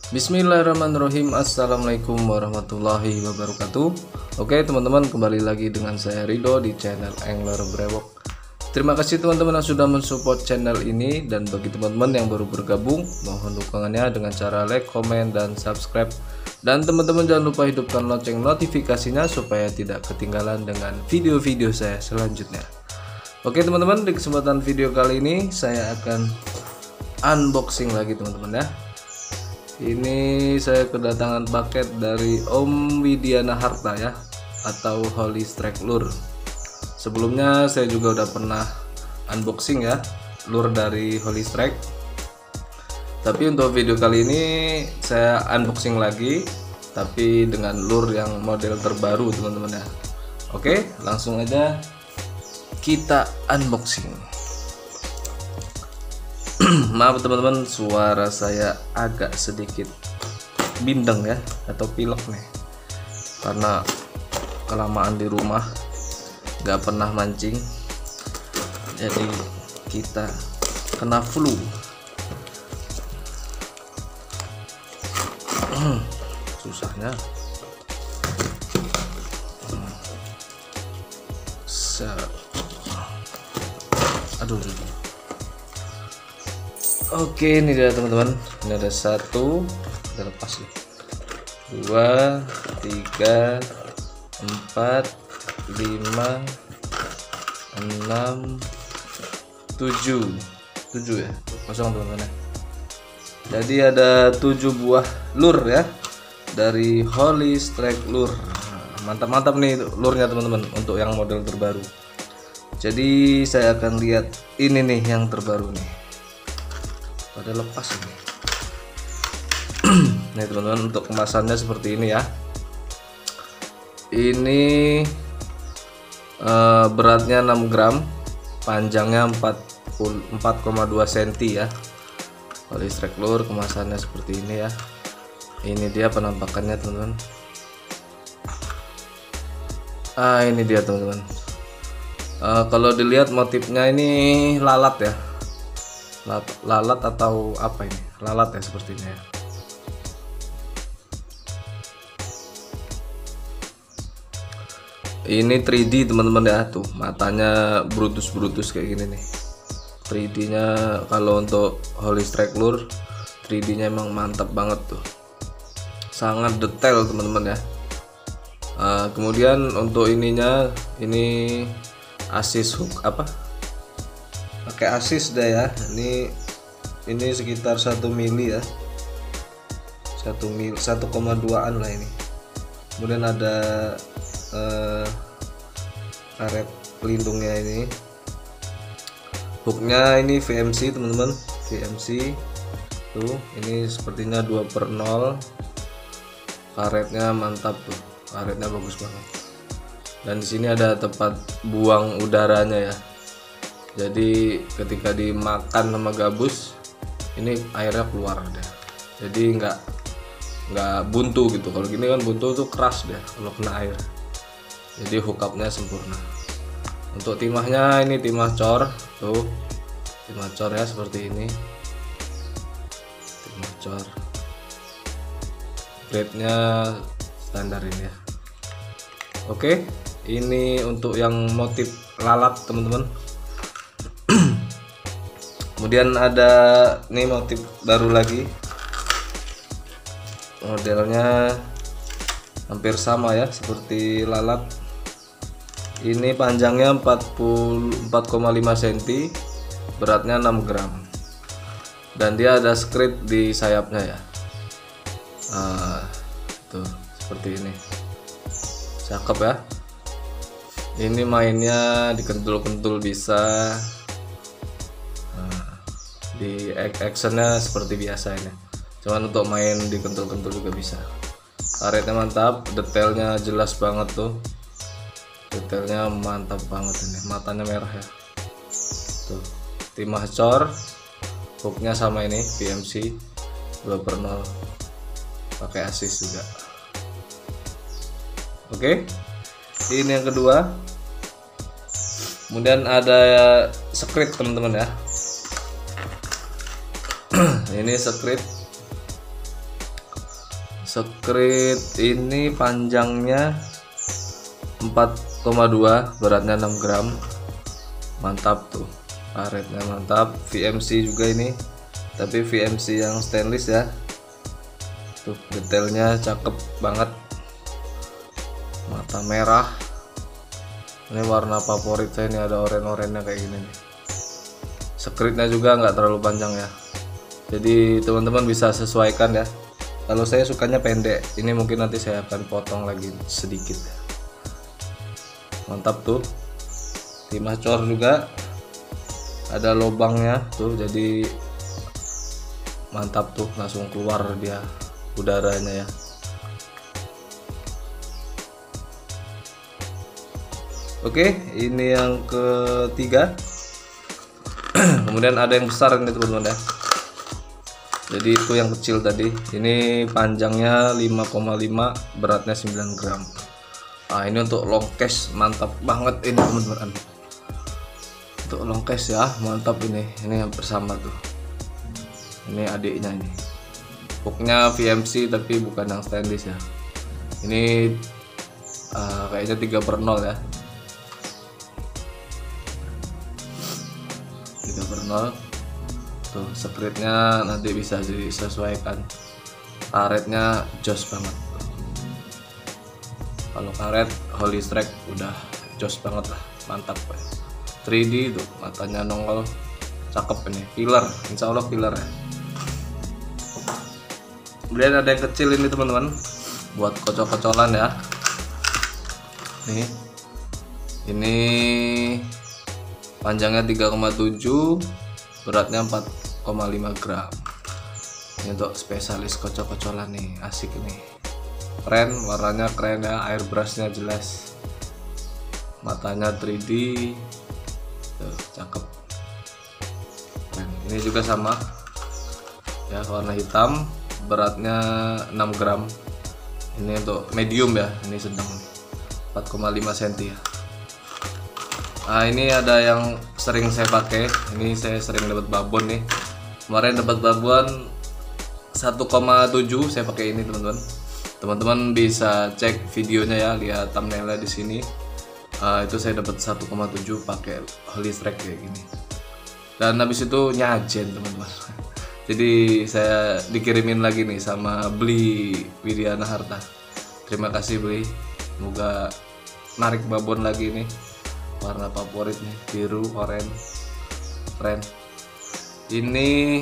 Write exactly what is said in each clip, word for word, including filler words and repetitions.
Bismillahirrahmanirrahim. Assalamualaikum warahmatullahi wabarakatuh. Oke teman-teman, kembali lagi dengan saya Rido di channel Angler Brewok. Terima kasih teman-teman yang sudah mensupport channel ini. Dan bagi teman-teman yang baru bergabung, mohon dukungannya dengan cara like, komen, dan subscribe. Dan teman-teman jangan lupa hidupkan lonceng notifikasinya supaya tidak ketinggalan dengan video-video saya selanjutnya. Oke teman-teman, di kesempatan video kali ini saya akan unboxing lagi teman-teman ya. Ini saya kedatangan paket dari Om Widiana Harta ya, atau Holy Strike Lure. Sebelumnya saya juga udah pernah unboxing ya lure dari Holy Strike. Tapi untuk video kali ini saya unboxing lagi, tapi dengan lure yang model terbaru teman-teman ya. Oke, langsung aja kita unboxing. Maaf teman-teman, suara saya agak sedikit bindeng ya, atau pilek nih, karena kelamaan di rumah nggak pernah mancing, jadi kita kena flu. Susahnya aduh, aduh. Oke, ini dia teman-teman. Ini ada satu, kita lepas ya. Dua, tiga, empat, lima, enam, tujuh, tujuh ya. Kosong teman-teman. Jadi ada tujuh buah lure ya dari Holy Strike Lure. Mantap-mantap nih lurnya teman-teman untuk yang model terbaru. Jadi saya akan lihat ini nih yang terbaru nih. Pada lepas ini. Nih teman-teman, untuk kemasannya seperti ini ya. Ini uh, beratnya enam gram, panjangnya empat koma dua sentimeter ya. Holy Strike Lure kemasannya seperti ini ya. Ini dia penampakannya teman-teman. Ah, ini dia teman-teman. Uh, kalau dilihat motifnya ini lalat ya. Lalat atau apa ini? Lalat ya sepertinya ya. Ini tiga D teman-teman ya, tuh matanya brutus-brutus kayak gini nih. tiga D nya kalau untuk Holy Strike Lure tiga D nya emang mantap banget tuh, sangat detail teman-teman ya. Uh, kemudian untuk ininya, ini asis hook apa, pakai asis dah ya. Ini ini sekitar satu mili ya, satu mili, satu koma dua-an lah ini. Kemudian ada eh, karet pelindungnya ini. Hooknya ini V M C teman-teman, V M C tuh. Ini sepertinya dua per nol. Karetnya mantap tuh, karetnya bagus banget. Dan di sini ada tempat buang udaranya ya. Jadi ketika dimakan sama gabus, ini airnya keluar deh. Jadi nggak nggak buntu gitu. Kalau gini kan buntu tuh keras deh kalau kena air. Jadi hookupnya sempurna. Untuk timahnya ini timah cor tuh, timah cor ya seperti ini. Timah cor. Grade-nya standar ini ya. Oke, ini untuk yang motif lalat teman-teman. Kemudian ada nih motif baru lagi, modelnya hampir sama ya seperti lalat. Ini panjangnya empat koma lima sentimeter, beratnya enam gram, dan dia ada script di sayapnya ya. Nah, tuh seperti ini, cakep ya. Ini mainnya dikentul-kentul bisa. Di actionnya seperti biasa ini, cuman untuk main di kentul-kentul juga bisa. Karetnya mantap, detailnya jelas banget tuh, detailnya mantap banget ini. Matanya merah ya tuh, timah cor. Hooknya sama ini V M C dua per nol, pakai asis juga. Oke, ini yang kedua. Kemudian ada script teman-teman ya. Ini script Skrit ini panjangnya empat koma dua, beratnya enam gram. Mantap tuh, karetnya mantap. V M C juga ini, tapi V M C yang stainless ya. Tuh detailnya cakep banget, mata merah. Ini warna favorit saya, ini ada oren-orennya kayak gini nih. Skritnya juga nggak terlalu panjang ya, jadi teman-teman bisa sesuaikan ya. Kalau saya sukanya pendek, ini mungkin nanti saya akan potong lagi sedikit. Mantap tuh, timah cor juga ada lubangnya tuh, jadi mantap tuh, langsung keluar dia udaranya ya. Oke, ini yang ketiga. Kemudian ada yang besar ini teman-teman ya. Jadi itu yang kecil tadi. Ini panjangnya lima koma lima, beratnya sembilan gram. Nah, ini untuk long case, mantap banget ini teman-teman. Untuk long case ya, mantap ini. Ini yang bersama tuh. Ini adiknya ini. Hooknya V M C tapi bukan yang stainless ya. Ini uh, kayaknya tiga per nol ya. tiga per nol. Tuh skritnya nanti bisa disesuaikan. Karetnya jos banget. Kalau karet Holy Strike udah jos banget lah, mantap ya. tiga D tuh, matanya nongol, cakep ini. Filler, insya Allah filler ya. Kemudian ada yang kecil ini teman-teman, buat kocok-kocolan ya. Nih, ini panjangnya tiga koma tujuh, beratnya empat koma lima gram. Ini untuk spesialis kocok-kocolan nih, asik nih. Keren, warnanya keren ya, airbrushnya jelas. Matanya tiga D. Tuh, cakep. Keren. Ini juga sama. Ya, warna hitam, beratnya enam gram. Ini untuk medium ya, ini sedang nih. empat koma lima sentimeter ya. Nah, ini ada yang sering saya pakai. Ini saya sering dapat babon nih. Kemarin dapat babon satu koma tujuh, saya pakai ini teman-teman. Teman-teman bisa cek videonya ya, lihat thumbnailnya di sini. Uh, itu saya dapat satu koma tujuh pakai Holy Strike kayak gini. Dan habis itu nyajen teman-teman. Jadi saya dikirimin lagi nih sama Beli Widiana Harta. Terima kasih Beli. Semoga narik babon lagi nih. Warna favorit nih, biru, oranye, keren. Ini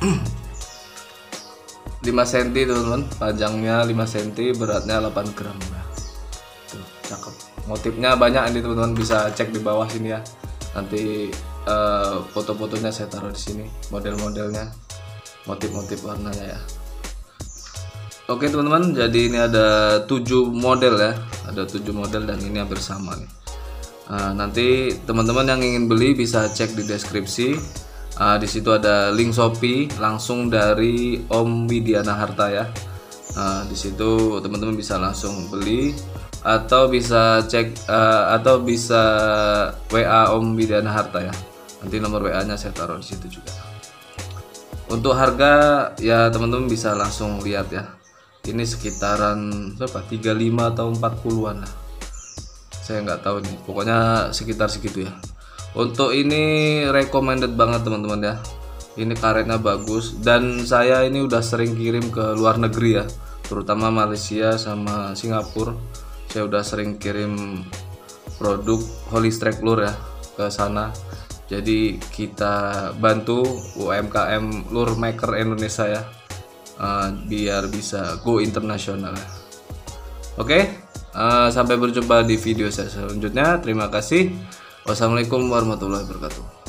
lima sentimeter teman-teman, panjangnya lima sentimeter, beratnya delapan gram. Tuh, cakep. Motifnya banyak ini teman-teman, bisa cek di bawah sini ya. Nanti uh, foto-fotonya saya taruh di sini, model-modelnya, motif-motif warnanya ya. Oke teman-teman, jadi ini ada tujuh model ya, ada tujuh model dan ini hampir sama nih. Nah, nanti teman-teman yang ingin beli bisa cek di deskripsi. Uh, di situ ada link Shopee langsung dari Om Widiana Harta ya. Uh, di situ teman-teman bisa langsung beli atau bisa cek uh, atau bisa W A Om Widiana Harta ya. Nanti nomor W A-nya saya taruh di situ juga. Untuk harga ya teman-teman bisa langsung lihat ya. Ini sekitaran berapa? tiga puluh lima atau empat puluhan lah. Saya nggak tahu nih, pokoknya sekitar segitu ya. Untuk ini recommended banget teman-teman ya. Ini karetnya bagus dan saya ini udah sering kirim ke luar negeri ya, terutama Malaysia sama Singapura. Saya udah sering kirim produk Holy Strike lure ya ke sana. Jadi kita bantu U M K M lure maker Indonesia ya, uh, biar bisa go internasional ya. Oke. Uh, sampai berjumpa di video saya selanjutnya. Terima kasih. Wassalamualaikum warahmatullahi wabarakatuh.